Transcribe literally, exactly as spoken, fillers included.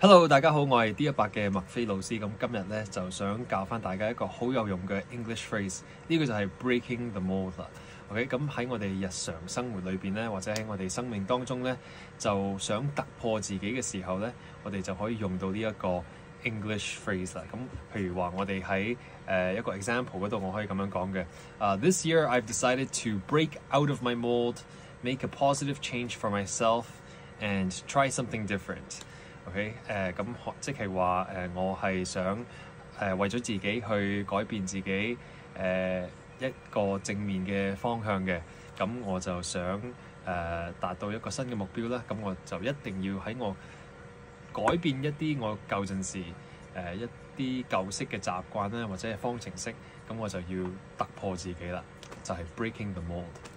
Hello， 大家好，我係 D 一百嘅麥飛老師。咁今日咧就想教翻大家一個好有用嘅 English phrase，呢個就係 breaking the mold 啦。OK， 咁喺我哋日常生活裏邊咧，或者喺我哋生命當中咧，就想突破自己嘅時候咧，我哋就可以用到呢一個 English phrase 啦。咁譬如話，我哋喺誒一個 example 嗰度，我可以咁樣講嘅。Uh, this year I've decided to break out of my mold, make a positive change for myself, and try something different. OK， 誒咁即係話誒，我係想誒、呃、為咗自己去改變自己誒、呃、一個正面嘅方向嘅，咁我就想誒、呃、達到一個新嘅目標啦。咁我就一定要喺我改變一啲我舊陣時誒、呃、一啲舊式嘅習慣啦，或者係方程式，咁我就要突破自己啦，就係、是、breaking the mold。